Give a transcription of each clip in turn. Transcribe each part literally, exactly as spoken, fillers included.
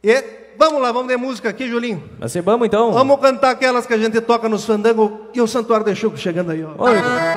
E vamos lá, vamos de música aqui, Julinho. Mas se vamos então. Vamos cantar aquelas que a gente toca nos fandangos e o Santuário de Chuco chegando aí, ó. Oi.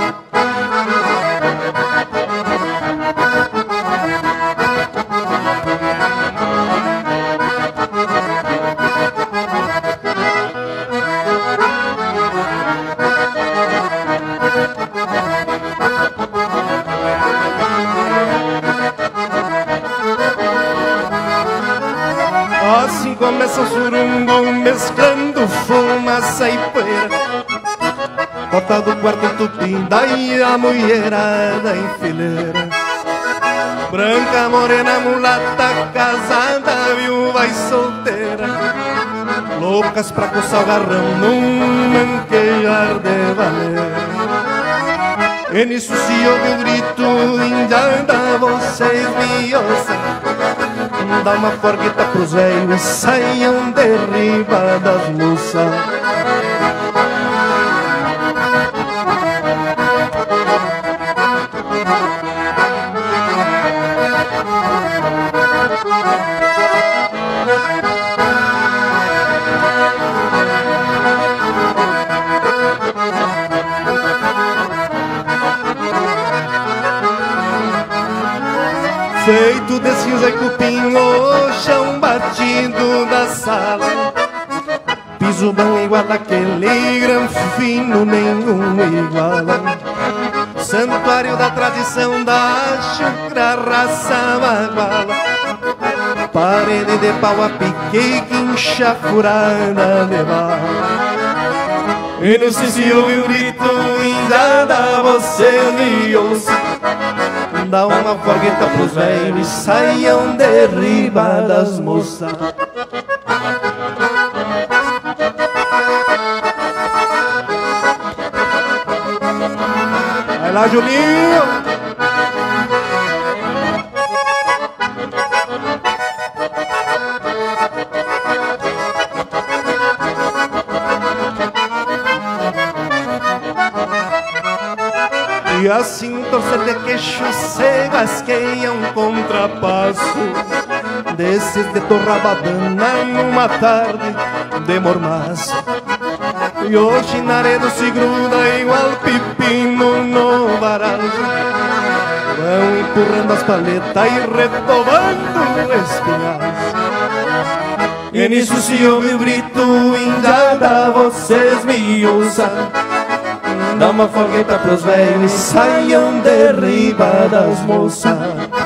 Assim começa o surungo, mesclando fumaça e poeira. Porta do quarto tupim, daí a mulherada em fileira. Branca, morena, mulata, casada, viúva e solteira, loucas pra coçar o garrão num manquejar de valer. E nisso se ouve o grito, indiada, vocês me ouçam. Dá uma forgueta pros velhos e saiam de riba das moças. Feito de cinza e cupim, o chão batido da sala, piso bom igual aquele granfino, nenhum iguala. Santuário da tradição da chucra, raça baguala. Parede de pau a pique, quincha furada de bala. E no se ouve o grito, indada, você me ouça. Dá uma forgueta pros velhos e saiam de riba das moças. Vai lá, Julinho! E assim torcer de queixo se gasqueia um contrapasso desses de torrabadana numa tarde de mormaço. E o chinaredo se gruda igual pepino no varal, vão empurrando as paletas e retovando o espinhaço. E nisso se ouve o grito, indiada, vocês me ouçam. Dá uma fogueta pros velhos e saiam de riba das moças.